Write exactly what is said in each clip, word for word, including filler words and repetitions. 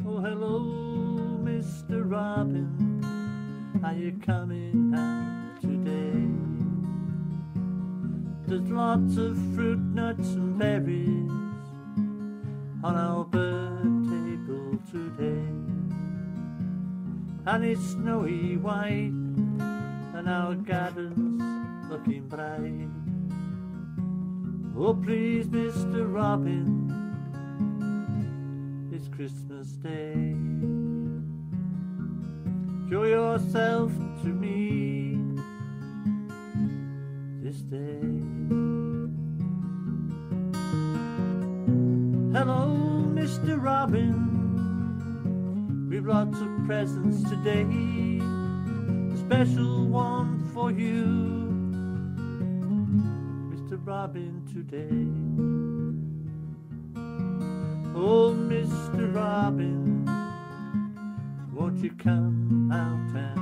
Oh, hello, Mister Robin, are you coming out today? There's lots of fruit, nuts and berries on our bird table today, and it's snowy white and our garden's looking bright. Oh, please, Mister Robin, it's Christmas Day. Show yourself to me this day. Hello, Mister Robin, we've lots of presents today. A special one for you, Mister Robin, today. Oh, Mister Robin, won't you come out and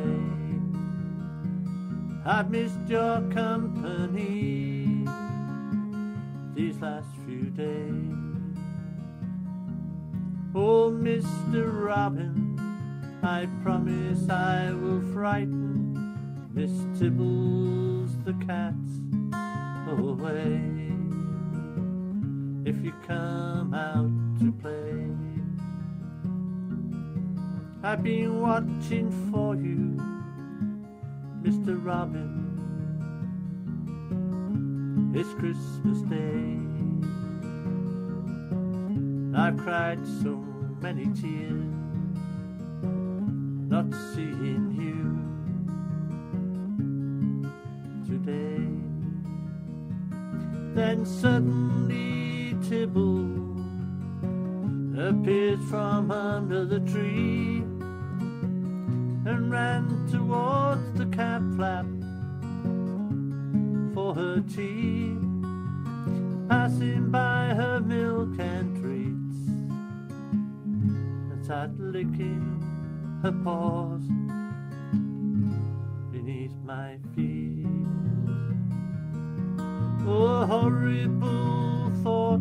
play? I've missed your company these last few days. Oh, Mister Robin, I promise I will frighten Miss Tibbles the cats away if you come out to play. I've been watching for you, Mister Robin. It's Christmas Day. I've cried so many tears not seeing you today. Then suddenly Tibble appeared from under the tree and ran towards the cat flap for her tea, passing by her milk and treats, and sat licking her paws beneath my feet. Oh, a horrible thought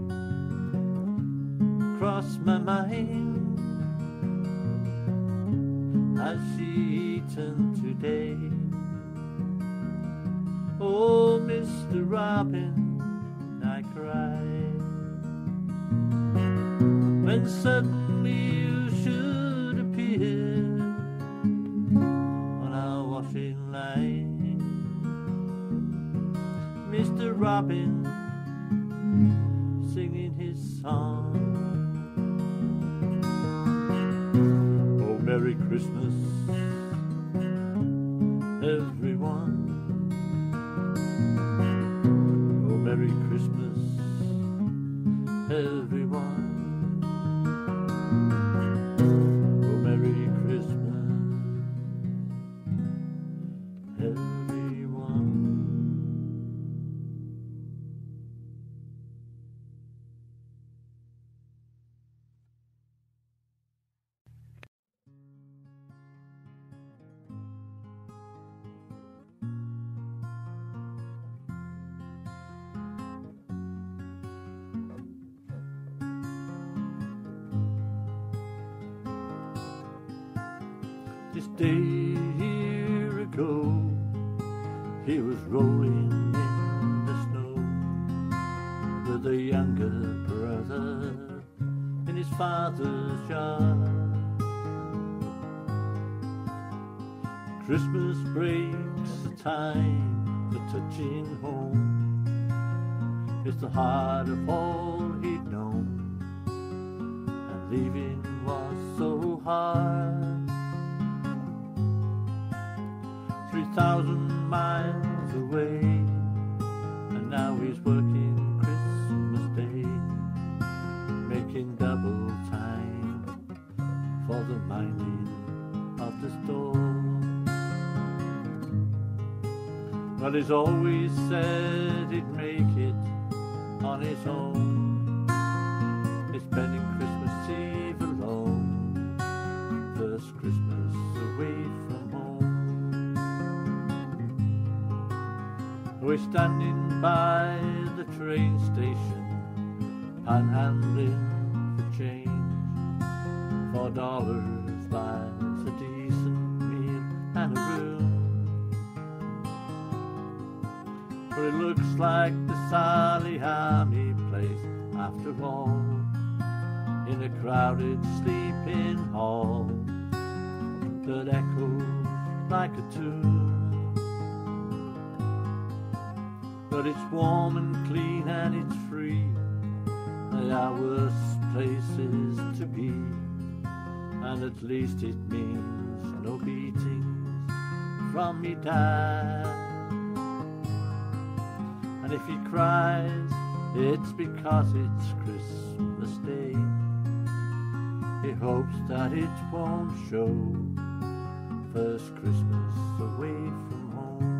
crossed my mind. Has she eaten today? Oh, Mister Robin, I cried, when suddenly you should appear on our washing line. Mister Robin singing his song. Oh, Merry Christmas, everyone. Oh, Merry Christmas, everyone. Oh, Merry Christmas, everyone. This day a year ago, he was rolling in the snow with a younger brother in his father's yard. Christmas breaks the time for touching home. It's the heart of all he'd known, and leaving was so hard. Three thousand miles away, and now he's working Christmas Day, making double time for the minding of the store. But he's always said he'd make it on his own. He's spending Christmas Eve alone, first Christmas away from home. We're standing by the train station, panhandling for change, four dollars buys a decent meal and a room. But it looks like the Sally Army place after all, in a crowded sleeping hall that echoes like a tune. But it's warm and clean and it's free, they are worse places to be, and at least it means no beatings from me dad. And if he cries, it's because it's Christmas Day. He hopes that it won't show, first Christmas away from home.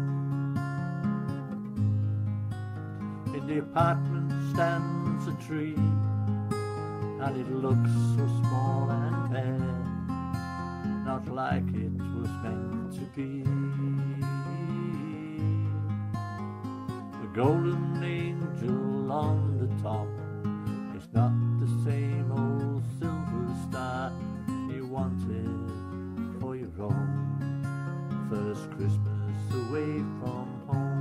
In the apartment stands a tree, and it looks so small and bare, not like it was meant to be. The golden angel on the top is not the same old silver star you wanted for your own first Christmas away from home.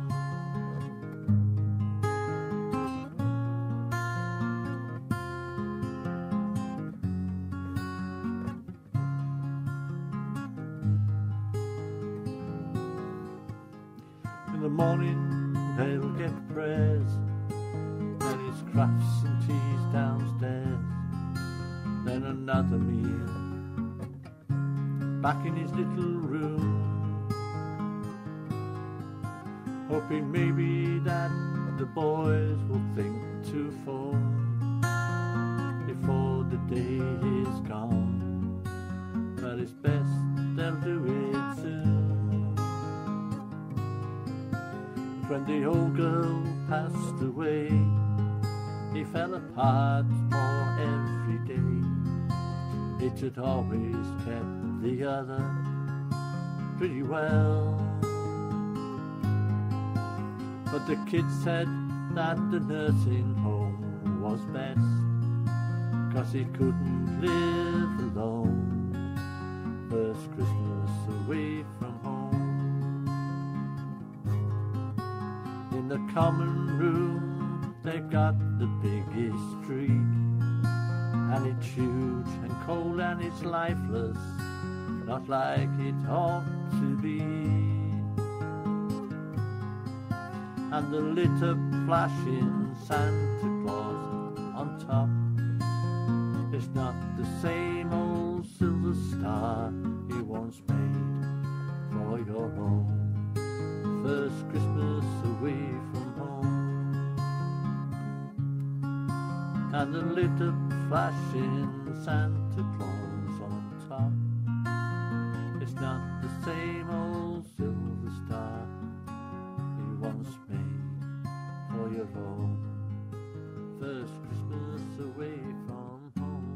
In the morning they'll get prayers, then his crafts and teas downstairs, then another meal back in his little room, hoping maybe that the boys will think to phone before the day is gone, but it's best they'll do it soon. When the old girl passed away, he fell apart more every day. It had always kept the other pretty well, but the kids said that the nursing home was best, 'cause he couldn't live alone first Christmas away from home. In the common room they've got the biggest tree, and it's huge and cold and it's lifeless, not like it ought to be. And the lit up flashing Santa Claus on top is not the same old silver star you once made for your own first Christmas away from home. And the lit up flashing Santa Claus on top is not the same old silver star you once made for your own first Christmas away from home.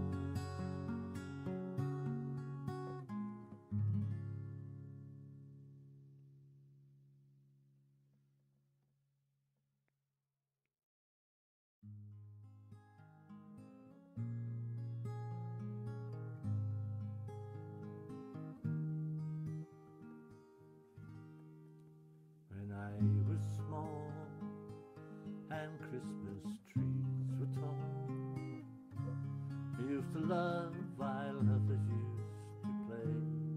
When I was small and Christmas trees were tall, I used to love while others used to play.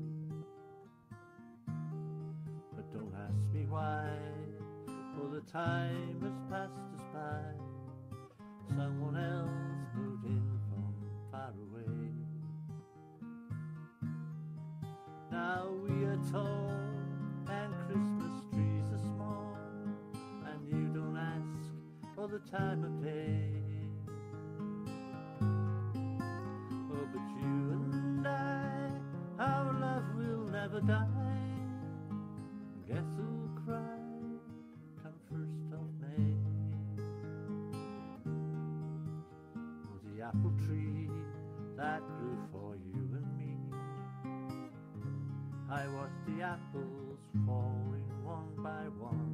But don't ask me why, for the time has passed us by. Someone else moved in from far away. Now we are tall and Christmas trees are small, and you don't ask for the time of day. Oh, but you and I, our love will never die. Guess who'll cry come first of May? Oh, the apple tree that grew for you and me, I watched the apples falling one by one,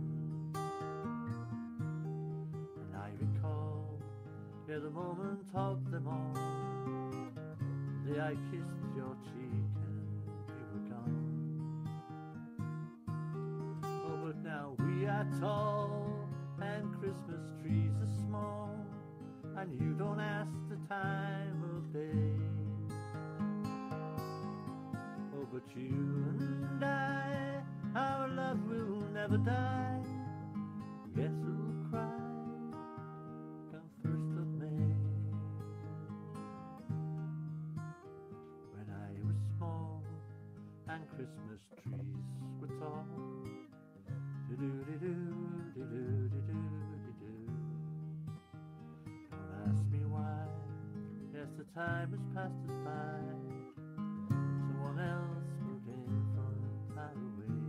and I recall, yeah, the moment of them all, day I kissed your cheek and you were gone. Oh, but now we are tall and Christmas trees are small, and you don't ask the time of day. Oh, but you and I, our love will never die. Guess who'll cry come first of May? When I was small and Christmas trees were tall, do-do-do-do, do-do-do-do-do-do. Don't ask me why, yes, the time has passed us by. Someone else moved in from far away.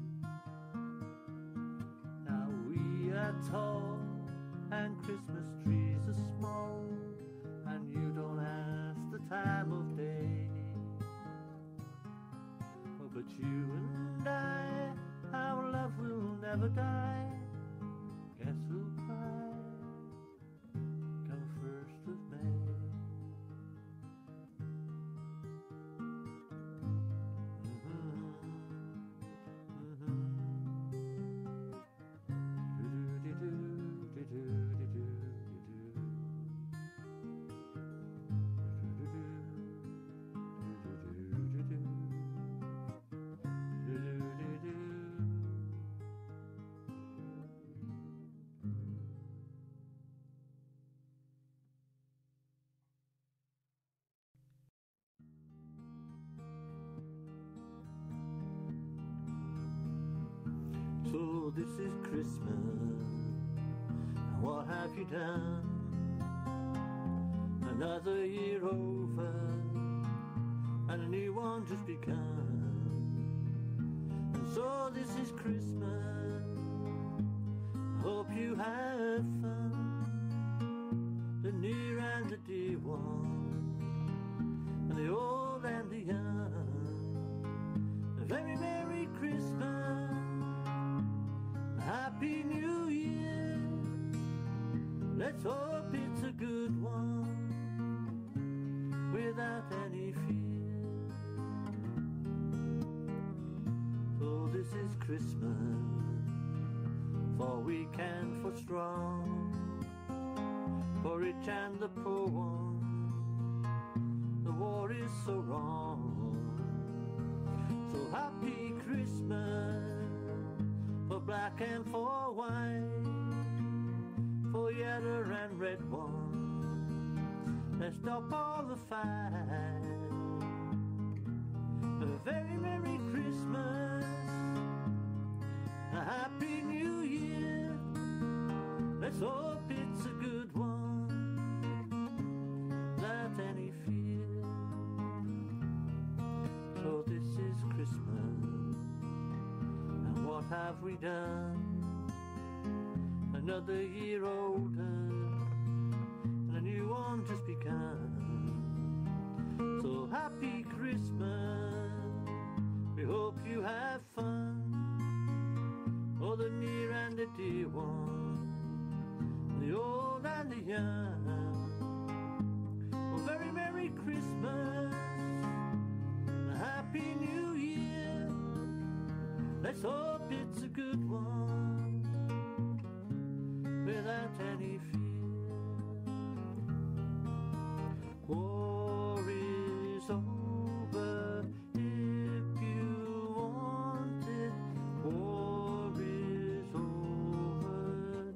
Now we are tall and Christmas trees are small, and you don't ask the time of day. Oh, but you and I, our love will never die. Guess who'll cry come first of May? Mm-hmm. Mm-hmm. Do-do-do-do, do-do-do-do, do-do. Do-do-do, do-do-do-do. So this is Christmas, and what have you done? Another year over, and a new one just begun. And so this is Christmas, I hope you have fun, the near and the dear one, and the old and the young. A very Merry Christmas, Happy New Year. Let's hope it's a good one, without any fear. So this is Christmas, for weak and for strong, for rich and the poor one. The war is so wrong. So happy Christmas, for black and for white, for yellow and red one. Let's stop all the fight. A very Merry Christmas, a Happy New Year. Let's hope it's a good one, without any fear. So this is Christmas, and what have we done? Another year older, and a new one just begun. So happy Christmas, we hope you have fun, oh, the near and the dear one, the old and the young. Oh, very Merry Christmas, a Happy New Year. Let's hope it's a good one, without any fear. War is over if you want it. War is over.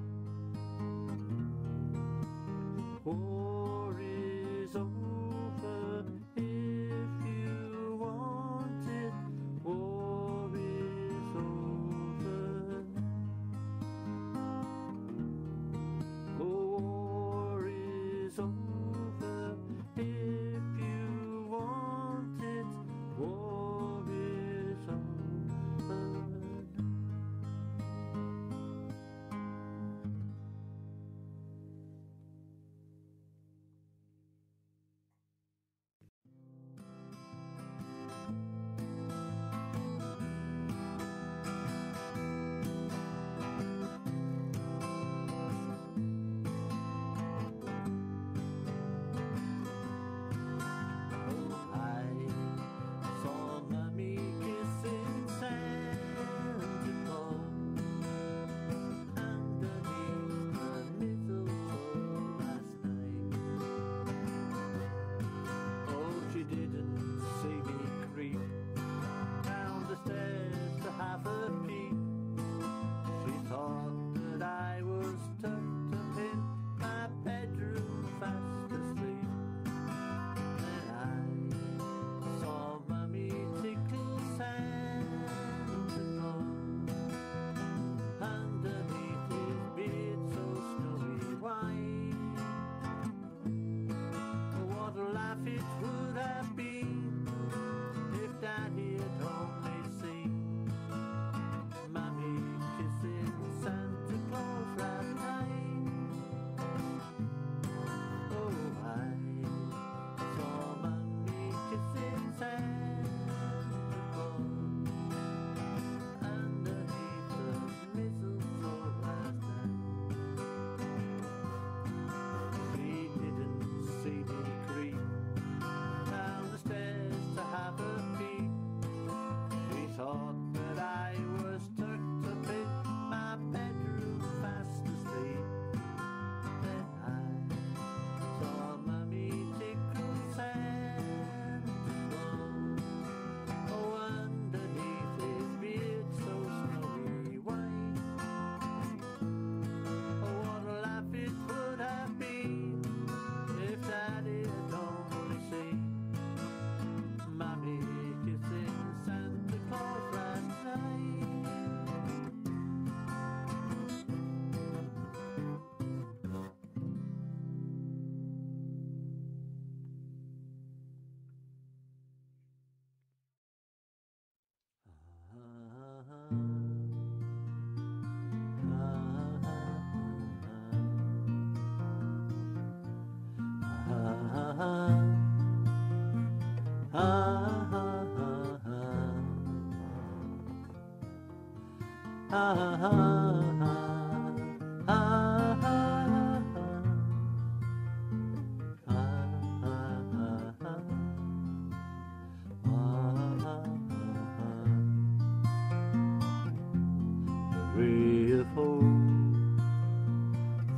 War is over if you want it. War is over.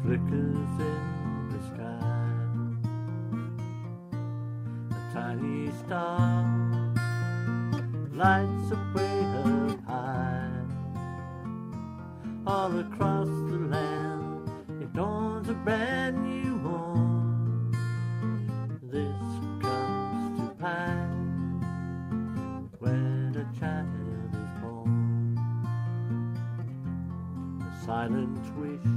flickers in the sky. A tiny star lights up way up high. All across the land it dawns a brand new morn. This comes to pass when a child is born. A silent wish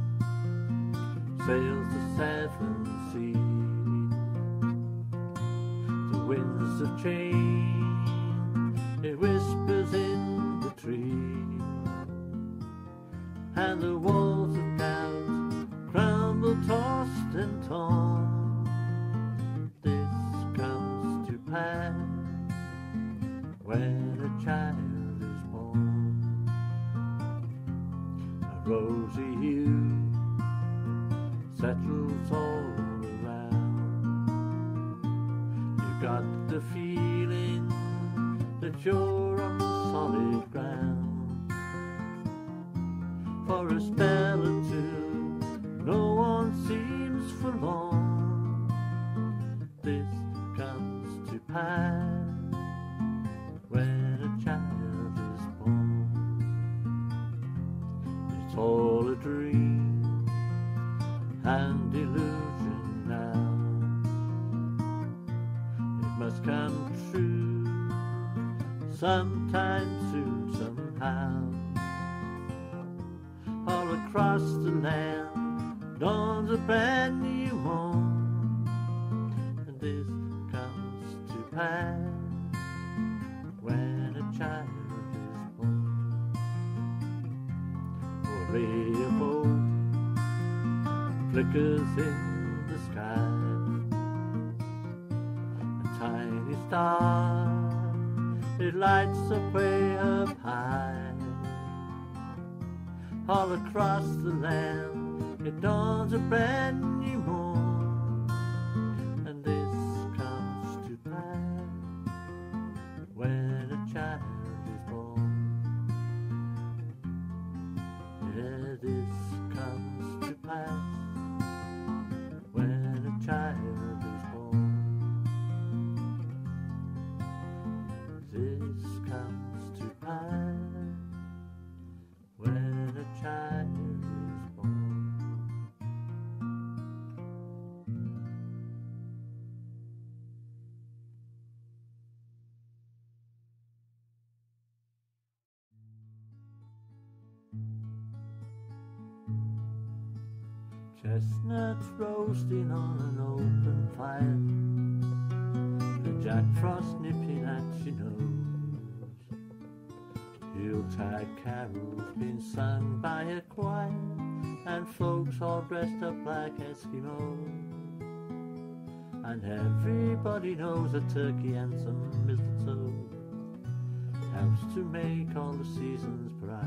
sails the seven seas. The winds of change, it whispers in the trees, and the walls of doubt crumble, tossed and torn. This comes to pass when a child is born. A rosy hue settles all around. You got the feeling that you're on solid ground. For a spell or two, no one seems forlorn. This comes to pass when a child is born. It's all a dream and illusion now. It must come true sometime soon, somehow. All across the land dawns a brand new morn, and this comes to pass when a child is born. A ray of hope flickers in the sky. A tiny star, it lights up way up high. All across the land it dawns a brand new morn, and this comes to pass when a child is born. Yeah, this comes to pass when a child is born. This comes to pass when a child is born. Chestnuts roasting on an open fire, the Jack Frost nipping at your nose. Yuletide carols being sung by a choir, and folks all dressed up like Eskimos. And everybody knows a turkey and some mistletoe helps to make all the seasons bright.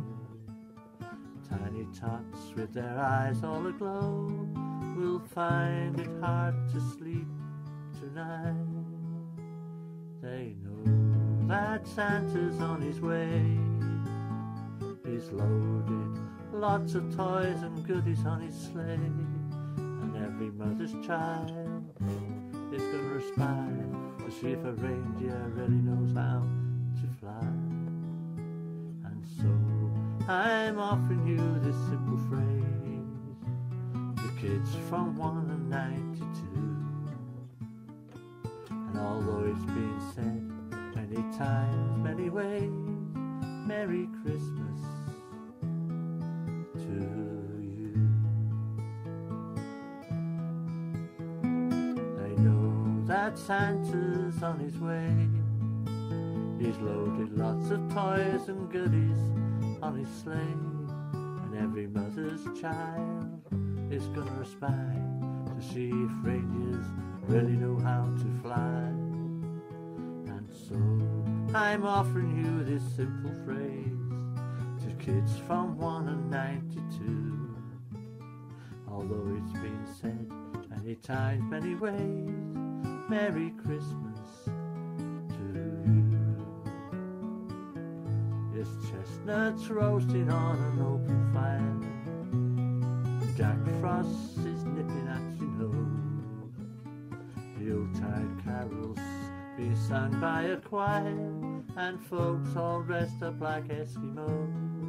Tiny tots with their eyes all aglow will find it hard to sleep tonight. They know that Santa's on his way. He's loaded lots of toys and goodies on his sleigh, and every mother's child is gonna spy to see if a reindeer really knows how to fly. And so I'm offering you this simple phrase, the kids from one and ninety-two. And although it's been said many times, many ways, Merry Christmas to you. They know that Santa's on his way. He's loaded lots of toys and goodies on his sleigh, and every mother's child is gonna spy to see if reindeers really know how to fly. And so I'm offering you this simple phrase to kids from one and ninety-two. Although it's been said many times, many ways, Merry Christmas to you. Yes, chestnuts roasting on an open fire, Jack Frost is nipping at your nose. The Yuletide carols being sung by a choir, and folks all dressed up like Eskimos.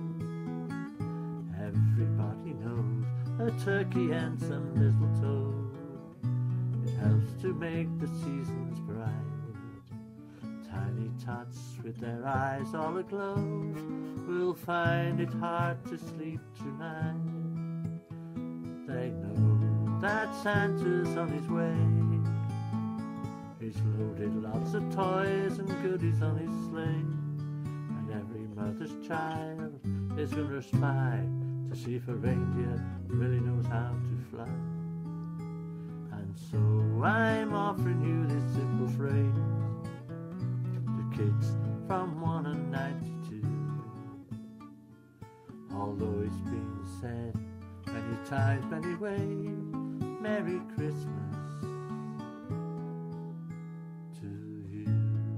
Everybody knows a turkey and some mistletoe. It helps to make the seasons bright. Tiny tots with their eyes all aglow will find it hard to sleep tonight. They know that Santa's on his way. He's loaded lots of toys and goodies on his sleigh, and every mother's child is gonna spy to see if a reindeer really knows how to fly. And so I'm offering you this simple phrase to kids from one and ninety-two. Although it's been said many times, many ways, Merry Christmas to you.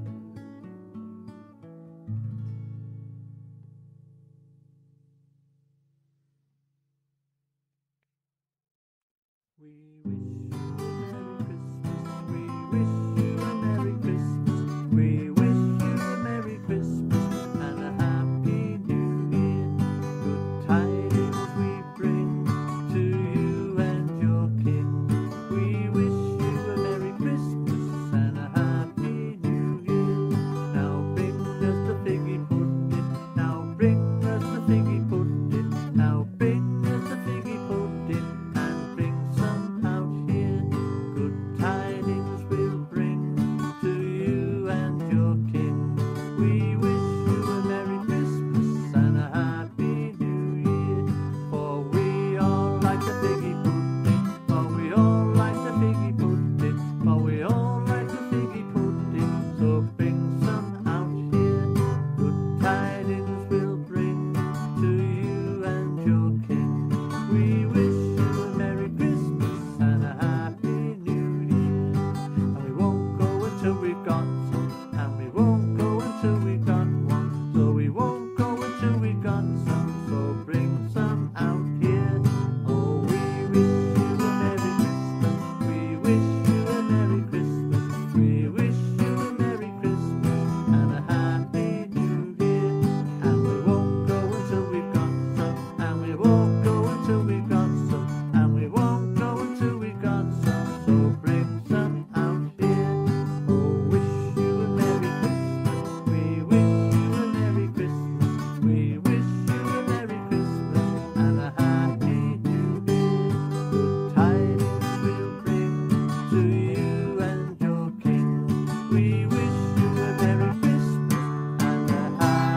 We wish you a Merry Christmas. We wish you a Merry Christmas. We wish you a Merry Christmas and a Happy New Year. Good tidings we bring to you and your kin. We wish you a Merry Christmas and a Happy New Year. Now bring us the figgy pudding. Now bring us the figgy pudding. Now bring us the figgy pudding. And bring some out here. Good tidings we'll bring to you and your kin. We wish you a Merry Christmas and a Happy New Year. For we all like the figgy pudding. For we all like the figgy pudding. For we all like the figgy pudding. So bring some out here. Good tidings we'll bring to you and your kin. We wish you a Merry Christmas and a Happy New Year. And we won't go until we've got some. And we won't go until we've got one. So we won't go until we've got some. So bring some out here. Oh, we wish you a Merry Christmas. We wish you a Merry Christmas. We wish you a Merry Christmas and a Happy New Year. And we won't go until we've got some. And we won't go until we've got some. And we won't go until we've got some. So bring some out here. Oh, wish you a Merry Christmas. We wish you a Merry Christmas. We wish you a Merry Christmas and a Happy New Year. Good tidings we'll bring to you and your kin. We wish you a Merry Christmas and a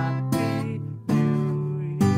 Happy New Year.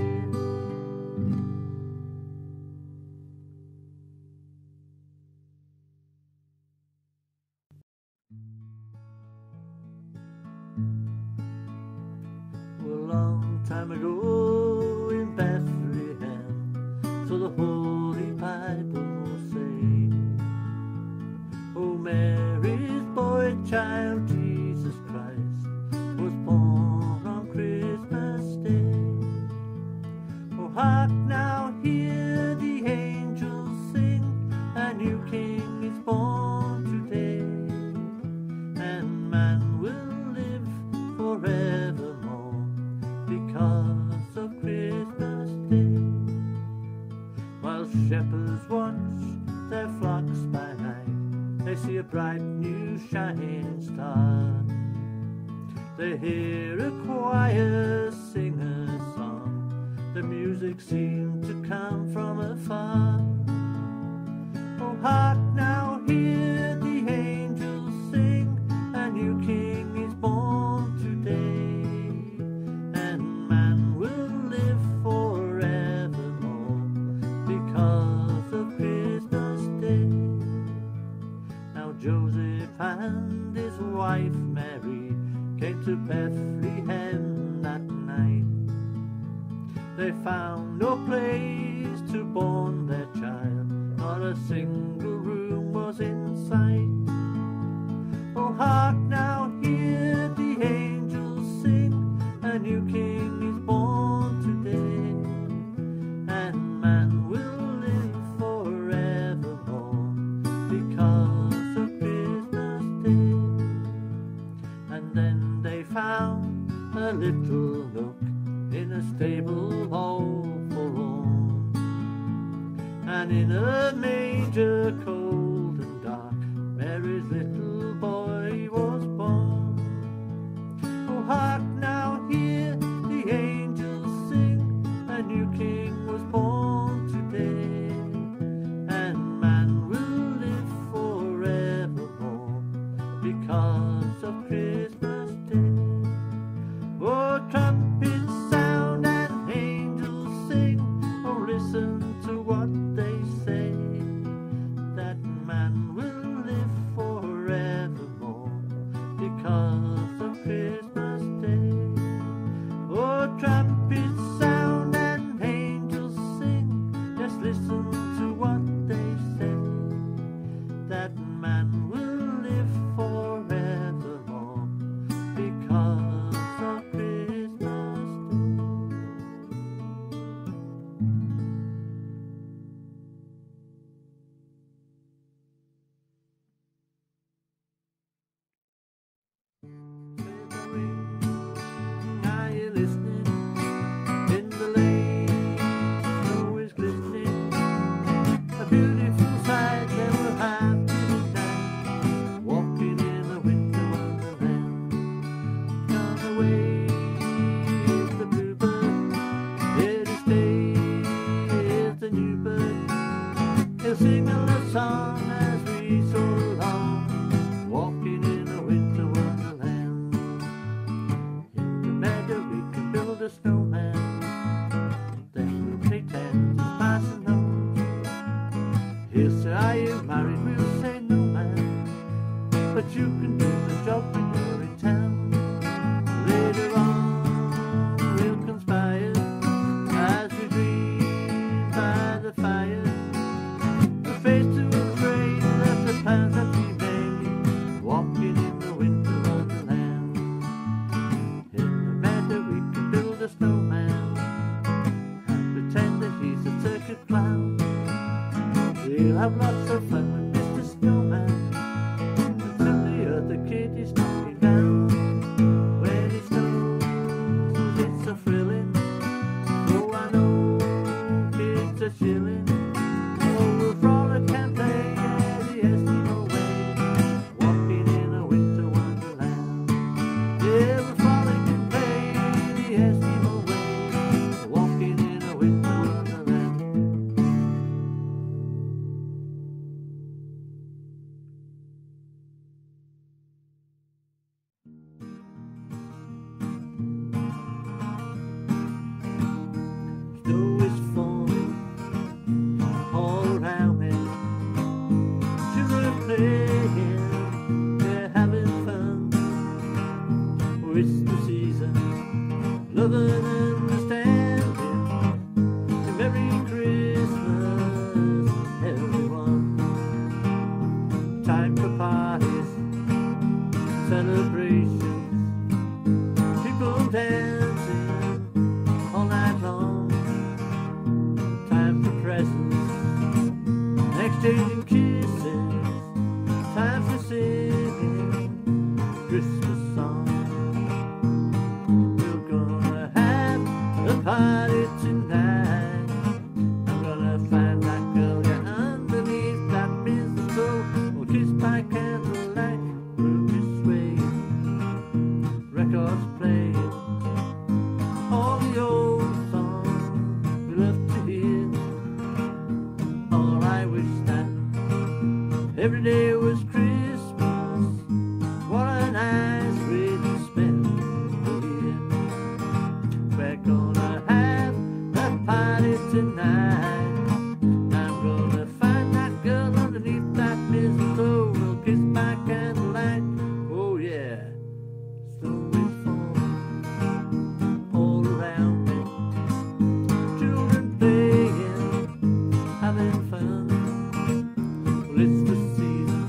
A long time ago in Bethlehem, so the Holy Bible say, oh, Mary's boy child Jesus Christ was born on Christmas Day. Oh, hark now, hear the angels sing, a new king is born today, and man will live forevermore because of Christmas Day. While shepherds watch their flocks by night, they see a bright new shining star. They hear a choir sing a song, the music seemed to come from afar. Oh, hark now, hear the angels sing, a new king is born today, and man will live forevermore because of Christmas Day. Now Joseph and his wife Mary came to Bethlehem that night. They found no place to born their child, not a single room was in sight. Oh, hark now, hear the angels sing, a new king is born today, and man will live And in a manger cold and dark, Mary's little boy was born. Oh, hark now, hear the angels sing, a new king was born today, and man will live forevermore because of Christmas Day. Oh, trumpets sound and angels sing, oh, listen to what they say, that man will live forevermore because of Christmas Day. Oh, trumpets sound and angels sing, just listen to what they say, that man will live forevermore because of Christmas Day. Are you listening? In the lane, snow is glistening, a beautiful sight. They were happy tonight, walking in a winter wonderland. Gone away is the bluebird, here to stay is the new bird. He'll sing a love song as we soar along, walking in a winter wonderland. In the meadow we can build a snowman, then we'll pretend he's passing home. He'll say, are you married? We'll say, no man, but you can do the job when you're in town. Later on we'll conspire as we dream by the fire, we're face to afraid of the plans that we made, walking in the winter wonderland. In the meadow we can build a snowman and pretend that he's a circus clown. We'll have lots of fun with Mister Snowman until the other kid is knocking down. When it snows it's so thrilling, oh I know kids are chilling. Oh, we'll frolic and play yeah, the Eskimo way, walking in a winter wonderland. Yeah, we'll frolic and play the Eskimo way, walking in a winter wonderland. Snow is falling all around me, children playing, they're having fun. Oh, it's the season, loving and understanding, and Merry Christmas, everyone. Time for parties, celebrations, people dancing all night long. Time for presents, exchanging kisses, time for singing Christmas songs. We're gonna have a party tonight, I'm gonna find that girl, yeah, underneath that mistletoe, we'll kiss by candlelight, room is swaying, records playing, all the old songs we love to hear. All I wish that every day was Christmas, what a nice way to spend the year. We're gonna have a party tonight, I'm gonna find that girl underneath that mistletoe, we'll kiss by candlelight, oh yeah. Snow is falling all around me, children playing, having fun. Well, it's the season,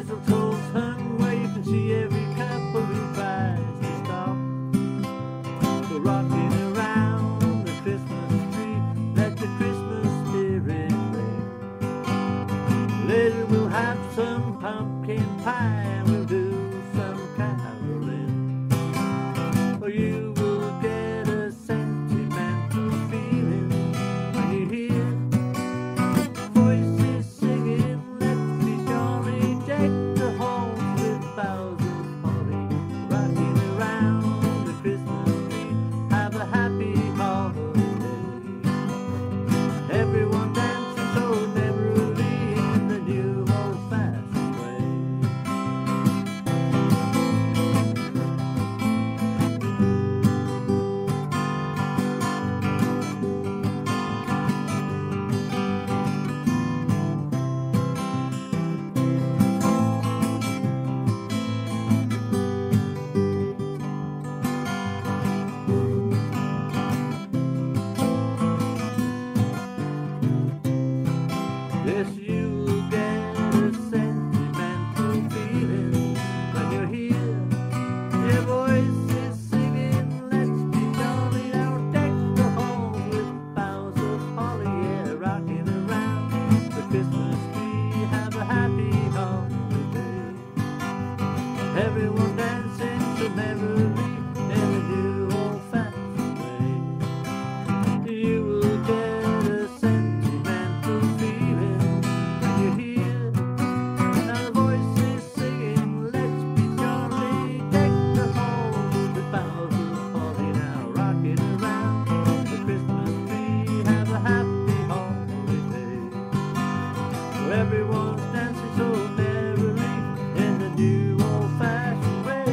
Mistletoe's hung where you can see every couple who tries to stop. So rocking around the Christmas tree, let the Christmas spirit ring. Later we'll have some pumpkin pie and we'll do some caroling. Or you will get a sentimental feeling when you hear voices singing, let's be jolly, deck the halls with boughs of holly, rocking around the Christmas tree, have a happy holiday. Everyone dancing so merrily in the new old-fashioned way. Yes, you'll get a sentimental feeling when you hear your voices singing, let's be jolly, now deck the halls with boughs of holly, yeah, rocking around the Christmas tree, have a happy holiday. Everyone dancing so merrily in the new old-fashioned way. You will get a sentimental feeling when you hear our voices singing, let's be jolly, deck the halls with boughs of holly, now rocking around the Christmas tree, have a happy holiday. So everyone's dancing so merrily in the new old-fashioned way.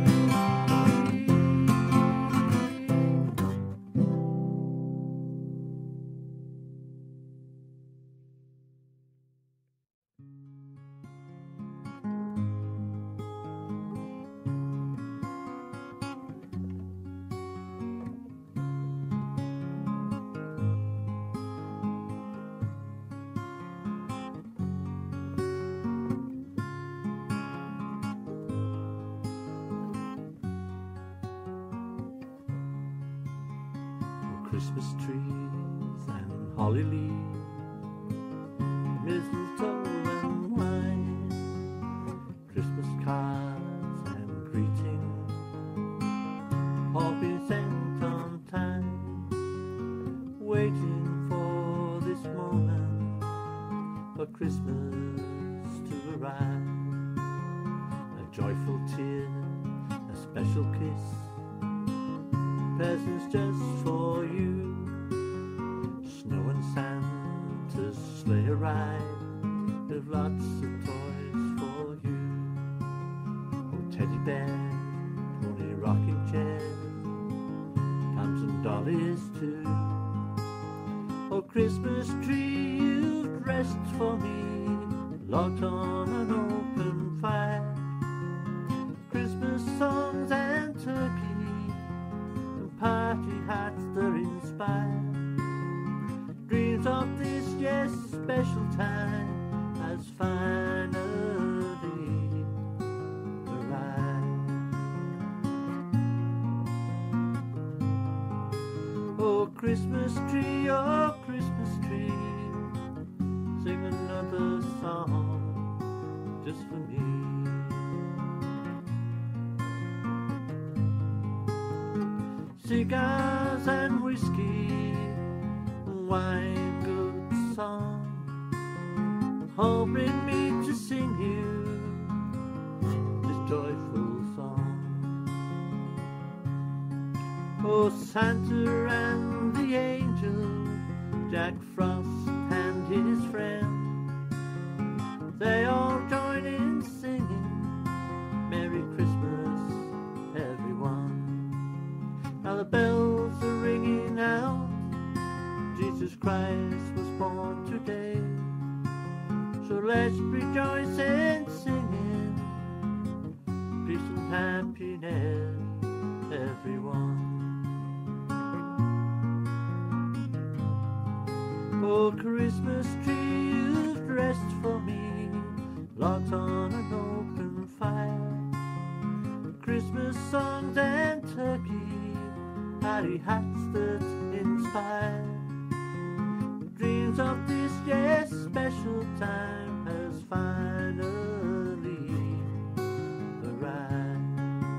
Christmas trees and holly leaves, mistletoe and wine, Christmas cards and greetings, all been sent on time, waiting for this moment for Christmas to arrive. A joyful tear, a special kiss, presents just for you. Snow and Santa's sleigh arrive with lots of toys for you. Oh, teddy bears, pony rocking chairs, toms and dollies too. Oh, Christmas tree, you've dressed for me, locked on an open fire. Christmas songs and turkey, party hats that inspire. Dreams of this, yes, special time has finally arrived. Oh, Christmas tree, oh, Christmas tree, sing another song just for me. Cigars and whiskey, wine, good song, all bring me to sing you this joyful song. Oh, Santa and the angel, Jack Frost and his friend, they all join in singing Merry Christmas, everyone. Now the bells are ringing out, Jesus Christ was born today. So let's rejoice and singing peace and happiness, everyone. Oh, Christmas tree, you've dressed for me, locked on an old three hats that inspire the dreams of this yes special time has finally arrived.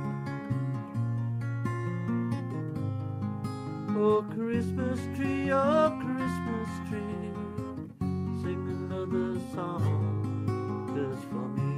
Oh Christmas tree, oh Christmas tree, sing another song just for me.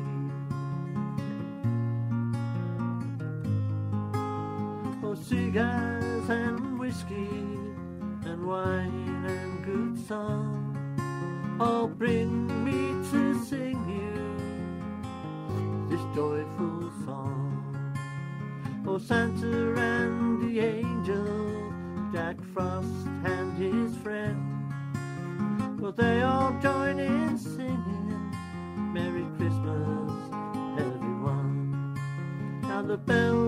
Oh cigars and whiskey and wine and good song, oh bring me to sing you this joyful song. Oh Santa and the angel, Jack Frost and his friend, well they all join in singing Merry Christmas everyone. Now the bells